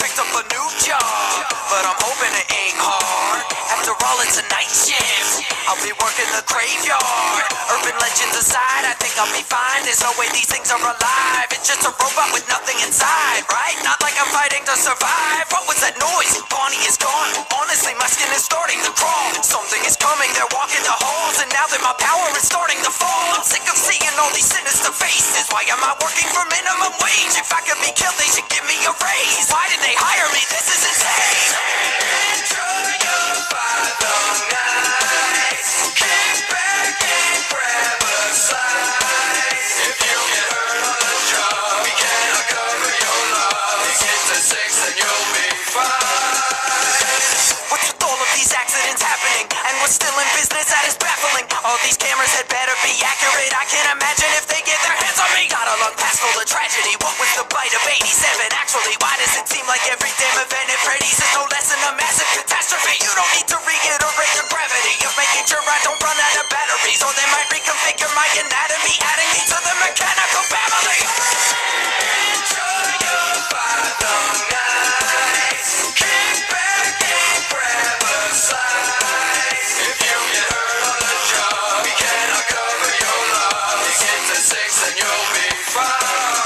picked up a new job, but I'm hoping it ain't hard. After all, it's a night shift, I'll be working the graveyard. Urban legends aside, I think I'll be fine. There's no way these things are alive. It's just a robot with nothing inside, right? Not like I'm fighting to survive. What was that noise? Bonnie is gone. Honestly, my skin is starting to crawl. Something is coming, they're walking the halls, and now that my power is starting to fall, I'm sick of seeing all these sinister faces. Why am I working for minimum wage? If I could be killed, they should give me a raise. Why did they hire me? This is insane. Enjoy your final nights. Kick back and grab a slice. If you get hurt on the job, we cannot cover your loss. Get to 6 and you'll be fine. What's with all of these accidents happening? And we're still in business, that is baffling. All these cameras had better be accurate. I can't imagine if they get their hands on me. Gotta look past all the tragedy. What was the bite of 87? Actually, why does it seem like every damn event at Freddy's is no less than a massive catastrophe? You don't need to reiterate the gravity of making sure I don't run out of batteries, or they might reconfigure my anatomy, adding me to the mechanical family. Enjoy your final nights. Kick back and grab a slice. If you get hurt on the job, we cannot cover your loss. Get to 6 and you'll be fine.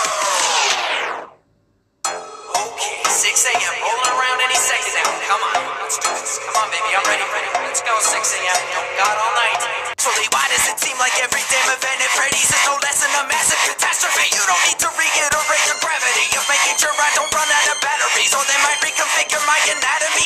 Okay, 6 a.m. rolling around any second now. Come on, let's do this. Come on, baby, I'm ready. Let's go, 6 a.m. Got all night. Actually, why does it seem like every damn event at Freddy's is no less than a massive catastrophe? You don't need to reiterate the gravity of making sure I don't run out of batteries, or they might reconfigure my anatomy,